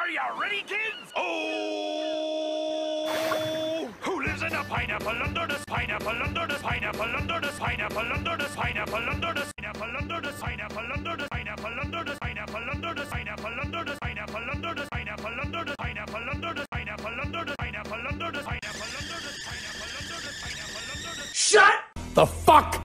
Are you ready, kids? Oh! Who lives in a pineapple under the pineapple under the pineapple under the pineapple under the pineapple under the pineapple under the pineapple under the pineapple under the pineapple under the pineapple under the pineapple under the pineapple under the pineapple under the pineapple under the pineapple under the pineapple under the pineapple under the pineapple under the. Shut the fuck